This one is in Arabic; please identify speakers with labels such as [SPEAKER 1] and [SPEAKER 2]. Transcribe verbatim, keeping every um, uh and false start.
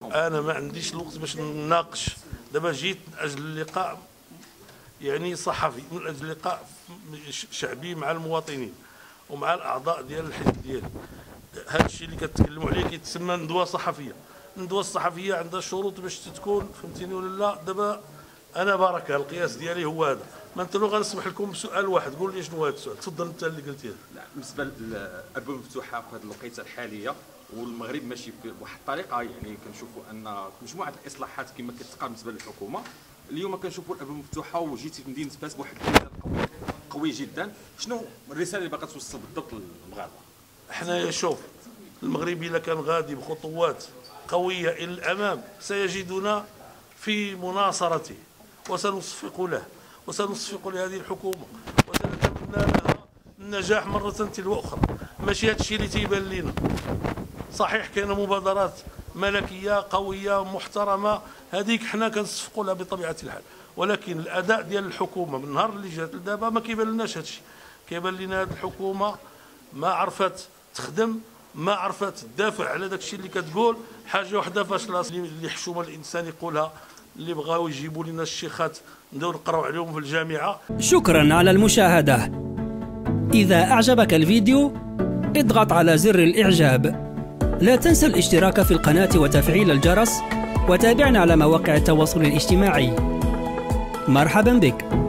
[SPEAKER 1] انا ما عنديش الوقت باش نناقش. دابا جيت من اجل اللقاء يعني صحفي، من اجل لقاء شعبي مع المواطنين ومع الاعضاء ديال الحزب ديالي. هذا الشيء اللي كتكلموا عليه كيتسمى ندوه صحفيه. الندوه الصحفيه عندها شروط باش تكون، فهمتيني ولا لا؟ دابا انا بركه القياس ديالي هو هذا. ما انت لو غنسمح لكم بسؤال واحد، قول لي شنو هذا السؤال. تفضل انت اللي قلتي هذا.
[SPEAKER 2] لا، بالنسبه للابواب المفتوحه في هذه الوقيته الحاليه والمغرب ماشي بواحد الطريقه، يعني كنشوفوا ان مجموعه الاصلاحات كما كتقال بالنسبه للحكومه اليوم كنشوفوا الابواب مفتوحه، وجيتي في مدينه فاس بواحد الكلام قوي قوي جدا. شنو الرساله اللي باغا توصل بالضبط للمغاربه؟
[SPEAKER 1] حنايا شوف، المغرب الا كان غادي بخطوات قويه الى الامام سيجدنا في مناصرته، وسنصفق له وسنصفق لهذه الحكومه وسنتمنى لها النجاح مره تلو اخرى. ماشي هذا الشيء اللي تيبان لنا. صحيح كاينه مبادرات ملكيه قويه محترمه، هذيك حنا كنصفقوا لها بطبيعه الحال، ولكن الاداء ديال الحكومه من النهار اللي جات لدابا ما كيبان لناش هذا الشيء. كيبان لنا هذه الحكومه ما عرفت تخدم، ما عرفت تدافع على داك الشيء اللي كتقول. حاجه وحده فاشله اللي حشومه الانسان يقولها، اللي بغاو يجيبوا لنا الشيخات نديروا نقراو عليهم في الجامعه.
[SPEAKER 3] شكرا على المشاهده. إذا أعجبك الفيديو اضغط على زر الإعجاب. لا تنسى الاشتراك في القناة وتفعيل الجرس، وتابعنا على مواقع التواصل الاجتماعي. مرحبا بك.